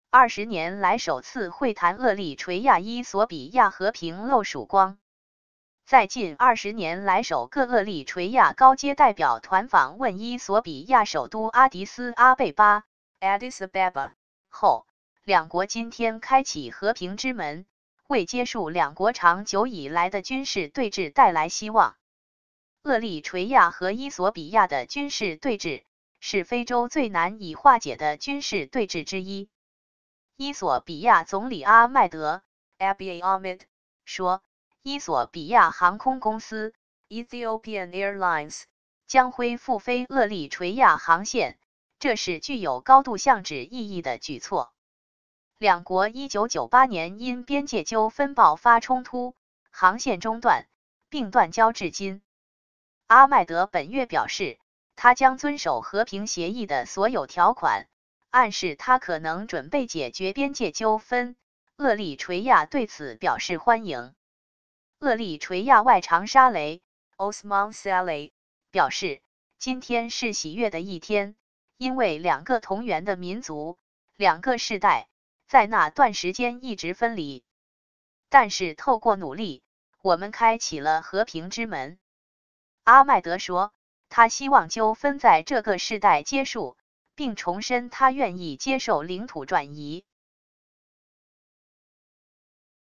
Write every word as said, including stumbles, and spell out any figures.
二十年来首次会谈厄立垂亚伊索比亚和平露曙光。在近二十年来首个厄立垂亚高阶代表团访问伊索比亚首都阿迪斯阿贝巴 （Addis Ababa） 后，两国今天开启和平之门，为结束两国长久以来的军事对峙带来希望。厄立垂亚和伊索比亚的军事对峙是非洲最难以化解的军事对峙之一。伊索比亚总理阿麦德 （Abiy Ahmed） 说，伊索比亚航空公司 （Ethiopian Airlines） 将恢复飞厄立垂亚航线，这是具有高度象征意义的举措。两国一九九八年因边界纠纷爆发冲突，航线中断，并断交至今。阿麦德本月表示，他将遵守和平协议的所有条款，暗示他可能准备解决边界纠纷。厄立垂亚对此表示欢迎。厄立垂亚外长沙雷 （Osman Saleh） 表示，今天是喜悦的一天，因为两个同源的民族，两个世代，在那段时间一直分离。但是透过努力，我们开启了和平之门。阿麦德说，他希望纠纷在这个世代结束，并重申他愿意接受领土转移。